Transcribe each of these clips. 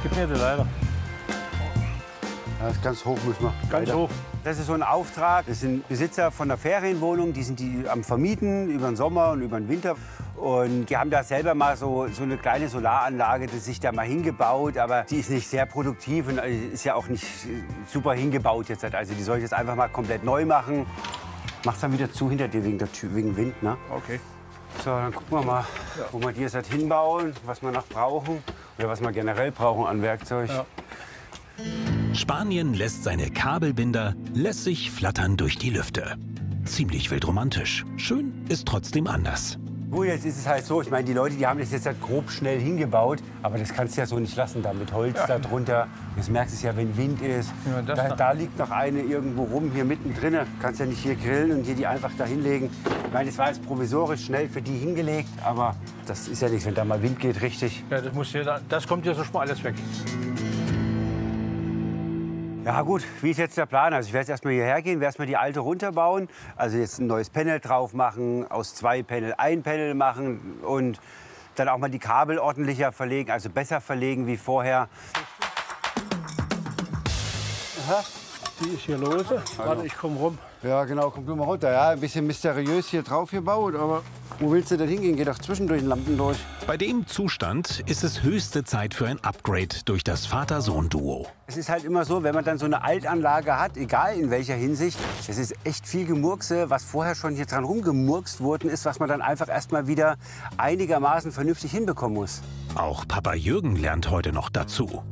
nicht, leider. Das ist ganz hoch, muss man. Ganz hoch. Das ist so ein Auftrag. Das sind Besitzer von einer Ferienwohnung, die sind die am Vermieten über den Sommer und über den Winter. Und die haben da selber mal so eine kleine Solaranlage, die sich da mal hingebaut. Aber die ist nicht sehr produktiv und ist ja auch nicht super hingebaut jetzt. Also die soll ich jetzt einfach mal komplett neu machen. Mach's dann wieder zu hinter dir wegen Wind, ne? Okay. So, dann gucken wir mal, wo wir die jetzt halt hinbauen, was wir noch brauchen oder was wir generell brauchen an Werkzeug. Ja. Spanien lässt seine Kabelbinder lässig flattern durch die Lüfte. Ziemlich wildromantisch. Schön ist trotzdem anders. Gut, jetzt ist es halt so, ich meine, die Leute, die haben das jetzt halt grob schnell hingebaut, aber das kannst du ja so nicht lassen, da mit Holz da drunter. Das merkst du ja, wenn Wind ist. Ja, Da liegt noch eine irgendwo rum, hier mittendrin. Kannst ja nicht hier grillen und hier die einfach da hinlegen. Ich meine, das war jetzt provisorisch schnell für die hingelegt, aber das ist ja nichts, wenn da mal Wind geht, richtig. Ja, das kommt ja so schon mal alles weg. Ja gut, wie ist jetzt der Plan? Also ich werde jetzt erstmal hierher gehen, werde erstmal die alte runterbauen. Also jetzt ein neues Panel drauf machen, aus 2 Panel ein Panel machen und dann auch mal die Kabel ordentlicher verlegen, also besser verlegen wie vorher. Aha, die ist hier lose. Warte, ich komme rum. Ja genau, komm du mal runter. Ja, ein bisschen mysteriös hier drauf gebaut, aber wo willst du denn hingehen? Geh doch zwischendurch den Lampen durch. Bei dem Zustand ist es höchste Zeit für ein Upgrade durch das Vater-Sohn-Duo. Es ist halt immer so, wenn man dann so eine Altanlage hat, egal in welcher Hinsicht, es ist echt viel Gemurkse, was vorher schon hier dran rumgemurkst worden ist, was man dann einfach erst mal wieder einigermaßen vernünftig hinbekommen muss. Auch Papa Jürgen lernt heute noch dazu.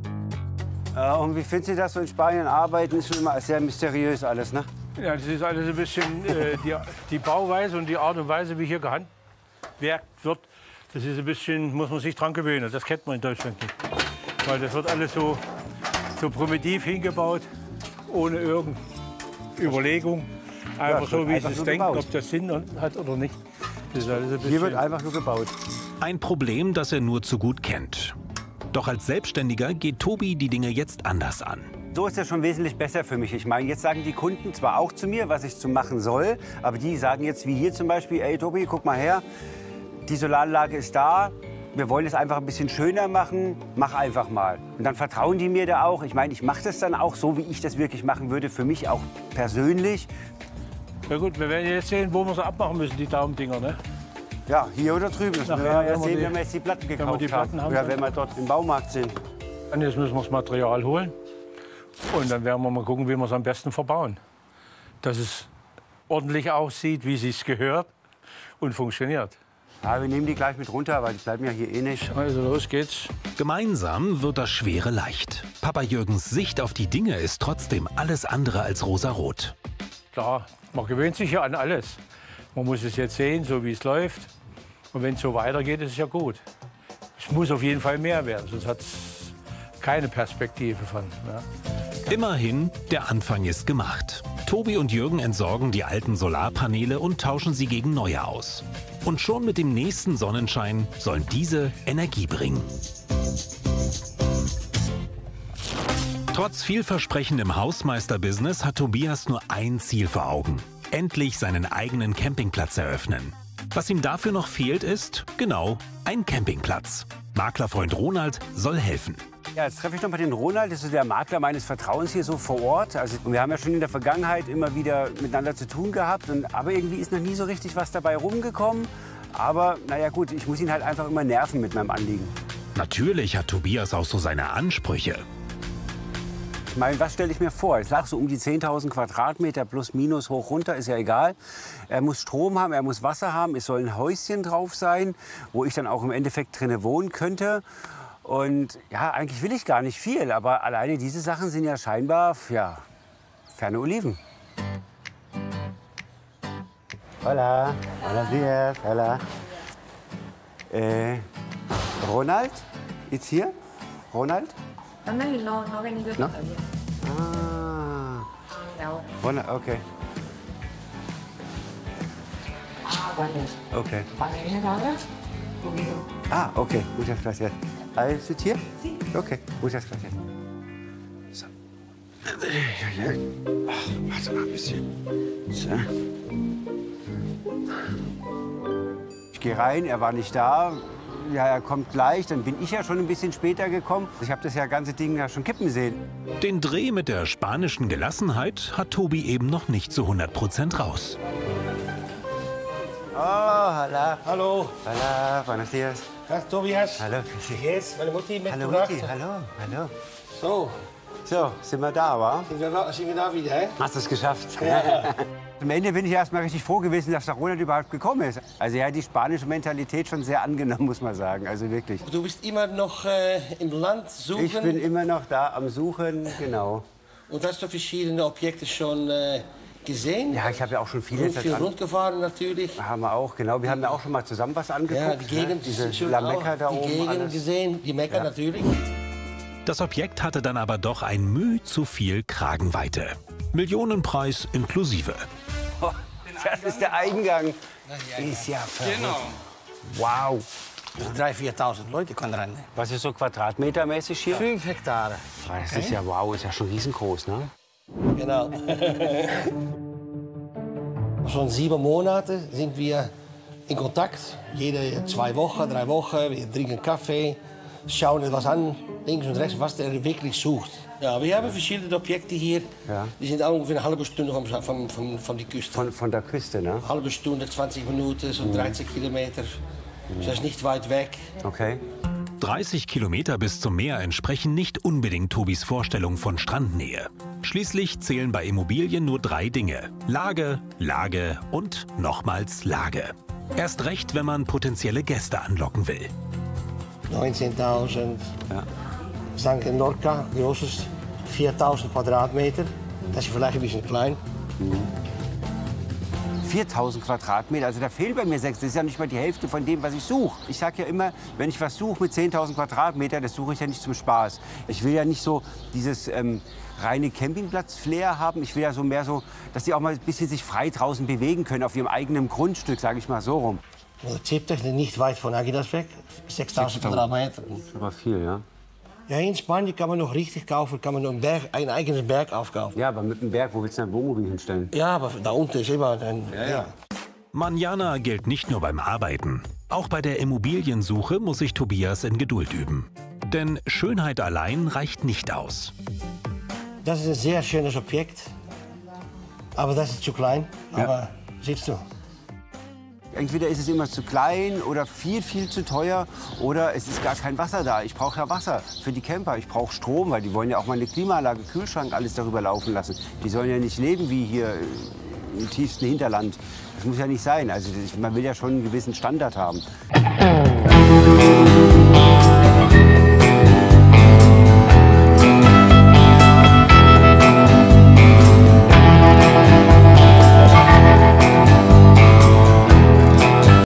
Und wie findest du das so in Spanien arbeiten? Ist schon immer sehr mysteriös alles, ne? Ja, das ist alles ein bisschen die Bauweise und die Art und Weise, wie hier gehandwerkt wird. Das ist ein bisschen, muss man sich dran gewöhnen. Das kennt man in Deutschland nicht. Weil das wird alles so primitiv hingebaut, ohne irgendeine Überlegung. Einfach so, wie sie es denken, ob das Sinn hat oder nicht. Das ist alles ein bisschen. Hier wird einfach nur gebaut. Ein Problem, das er nur zu gut kennt. Doch als Selbstständiger geht Tobi die Dinge jetzt anders an. So ist es schon wesentlich besser für mich. Ich meine, jetzt sagen die Kunden zwar auch zu mir, was ich zu machen soll, aber die sagen jetzt, wie hier zum Beispiel, ey Tobi, guck mal her, die Solaranlage ist da, wir wollen es einfach ein bisschen schöner machen, mach einfach mal. Und dann vertrauen die mir da auch. Ich meine, ich mache das dann auch so, wie ich das wirklich machen würde, für mich auch persönlich. Ja gut, wir werden jetzt sehen, wo wir sie abmachen müssen, die Daumendinger, ne? Ja, hier oder drüben. Das werden wir ja sehen, wenn wir jetzt die Platten gekauft haben. Oder wenn wir dort im Baumarkt sind. Und jetzt müssen wir das Material holen. Und dann werden wir mal gucken, wie wir es am besten verbauen. Dass es ordentlich aussieht, wie es sich gehört und funktioniert. Ja, wir nehmen die gleich mit runter, weil die bleiben ja hier eh nicht. Also los geht's. Gemeinsam wird das Schwere leicht. Papa Jürgens Sicht auf die Dinge ist trotzdem alles andere als rosarot. Klar, man gewöhnt sich ja an alles. Man muss es jetzt sehen, so wie es läuft. Und wenn es so weitergeht, ist es ja gut. Es muss auf jeden Fall mehr werden, sonst hat es keine Perspektive von. Ja. Immerhin, der Anfang ist gemacht. Tobi und Jürgen entsorgen die alten Solarpaneele und tauschen sie gegen neue aus. Und schon mit dem nächsten Sonnenschein sollen diese Energie bringen. Trotz vielversprechendem Hausmeister-Business hat Tobias nur ein Ziel vor Augen: endlich seinen eigenen Campingplatz eröffnen. Was ihm dafür noch fehlt, ist, genau, ein Campingplatz. Maklerfreund Ronald soll helfen. Ja, jetzt treffe ich noch mal den Ronald, das ist der Makler meines Vertrauens hier so vor Ort. Also, wir haben ja schon in der Vergangenheit immer wieder miteinander zu tun gehabt. Aber irgendwie ist noch nie so richtig was dabei rumgekommen. Aber naja gut, ich muss ihn halt einfach immer nerven mit meinem Anliegen. Natürlich hat Tobias auch so seine Ansprüche. Ich meine, was stelle ich mir vor? Ich sage so um die 10.000 Quadratmeter plus minus hoch runter, ist ja egal. Er muss Strom haben, er muss Wasser haben, es soll ein Häuschen drauf sein, wo ich dann auch im Endeffekt drinnen wohnen könnte. Und ja, eigentlich will ich gar nicht viel, aber alleine diese Sachen sind ja scheinbar, ja, ferne Oliven. Hola, buenos días, hola. Ronald, ist hier? Ronald? No ha venido ¿No? todavía. Ah, No. Ronald, okay. Okay. Cuando viene ahora, Ah, okay, muchas gracias. ¿Alles ist hier? Sí. Okay, muchas gracias. So. Ach, warte mal ein bisschen. So. Ich gehe rein, er war nicht da. ja, er kommt gleich. Dann bin ich ja schon ein bisschen später gekommen. Ich habe das ganze Ding ja schon kippen sehen. Den Dreh mit der spanischen Gelassenheit hat Tobi eben noch nicht zu 100% raus. Oh, hallo. Hallo. Hallo, buenos dias. Ja, Tobias. Hallo. Jetzt, meine Mutti Hallo, mitgebracht. Mutti. Hallo, hallo. So, So, sind wir da, wa? sind wir da wieder, hä? Hast du es geschafft? Ja. Am Ende bin ich erst mal richtig froh gewesen, dass der Ronald überhaupt gekommen ist. Also er hat die spanische Mentalität schon sehr angenommen, muss man sagen. Also wirklich. Du bist immer noch im Land suchen. Ich bin immer noch da am Suchen, genau. Und hast du verschiedene Objekte schon gesehen? Ja, ich habe ja auch schon vieles Und viel rundgefahren natürlich. Haben wir auch, genau. Wir haben ja auch schon mal zusammen was angeguckt. Ja, die Gegend, ne? Diese schon La auch Mecca da die oben. Gegend Alles. gesehen, die Mekka natürlich. Das Objekt hatte dann aber doch ein Müh zu viel Kragenweite. Millionenpreis inklusive. Oh, das ist der Eingang. Ist ja verrückt. Genau. Wow. 3.000, 4.000 Leute können rein. Was ist so quadratmetermäßig hier? 5 Hektare. Das ist ja wow, ist ja schon riesengroß, ne? Genau. Schon 7 Monate sind wir in Kontakt. Jede 2 Wochen, 3 Wochen. Wir trinken Kaffee, schauen etwas an, links und rechts, was der wirklich sucht. Ja, wir haben verschiedene Objekte hier. Ja. Die sind auch ungefähr eine halbe Stunde von der Küste. Von der Küste, ne? Eine halbe Stunde, 20 Minuten, so 30 Kilometer. Das ist nicht weit weg. Okay. 30 Kilometer bis zum Meer entsprechen nicht unbedingt Tobis Vorstellung von Strandnähe. Schließlich zählen bei Immobilien nur 3 Dinge: Lage, Lage und nochmals Lage. Erst recht, wenn man potenzielle Gäste anlocken will. 19.000. Ja. St. Norca, großes, 4.000 Quadratmeter. Das ist vielleicht ein bisschen klein. 4.000 Quadratmeter, also da fehlen bei mir 6. Das ist ja nicht mal die Hälfte von dem, was ich suche. Ich sage ja immer, wenn ich was suche mit 10.000 Quadratmeter, das suche ich ja nicht zum Spaß. Ich will ja nicht so dieses reine Campingplatz-Flair haben. Ich will ja so mehr so, dass die auch mal ein bisschen sich frei draußen bewegen können, auf ihrem eigenen Grundstück, sage ich mal so rum. Der Ziptech ist nicht weit von Agidas weg, 6.000 Quadratmeter. Aber viel, ja? Ja, in Spanien kann man noch richtig kaufen, kann man noch ein eigenes Berg aufkaufen. Ja, aber mit dem Berg, wo willst du ein Wohnmobil hinstellen? Ja, aber da unten ist immer ein... Ja. Manjana gilt nicht nur beim Arbeiten. Auch bei der Immobiliensuche muss sich Tobias in Geduld üben. Denn Schönheit allein reicht nicht aus. Das ist ein sehr schönes Objekt, aber das ist zu klein. Ja. Aber siehst du, Entweder ist es immer zu klein oder viel, viel zu teuer oder es ist gar kein Wasser da. Ich brauche ja Wasser für die Camper. Ich brauche Strom, weil die wollen ja auch mal eine Klimaanlage, Kühlschrank, alles darüber laufen lassen. Die sollen ja nicht leben wie hier im tiefsten Hinterland. Das muss ja nicht sein. Also man will ja schon einen gewissen Standard haben.